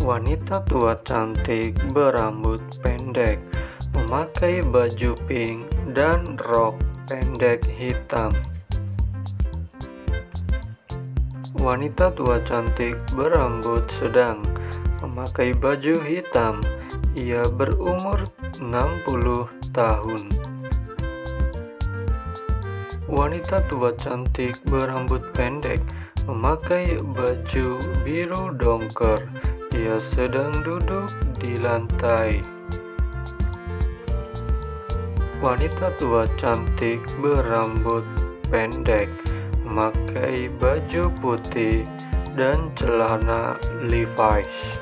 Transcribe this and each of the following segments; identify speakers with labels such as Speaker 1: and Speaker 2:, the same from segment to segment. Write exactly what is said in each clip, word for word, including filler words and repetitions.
Speaker 1: Wanita tua cantik berambut pendek, memakai baju pink dan rok pendek hitam. Wanita tua cantik berambut sedang, memakai baju hitam. Ia berumur enam puluh tahun. Wanita tua cantik berambut pendek, memakai baju biru dongker. Ia sedang duduk di lantai. Wanita tua cantik berambut pendek, memakai baju putih dan celana Levi's.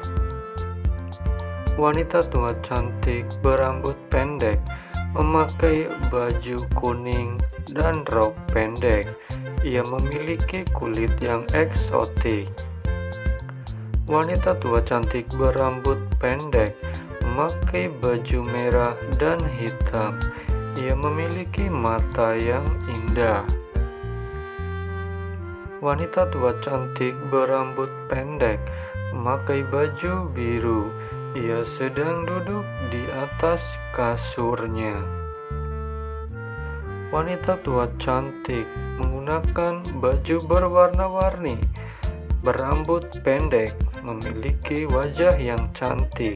Speaker 1: Wanita tua cantik berambut pendek, memakai baju kuning dan rok pendek. Ia memiliki kulit yang eksotik. Wanita tua cantik berambut pendek, memakai baju merah dan hitam. Ia memiliki mata yang indah. Wanita tua cantik berambut pendek, memakai baju biru. Ia sedang duduk di atas kasurnya. Wanita tua cantik menggunakan baju berwarna-warni, berambut pendek, memiliki wajah yang cantik.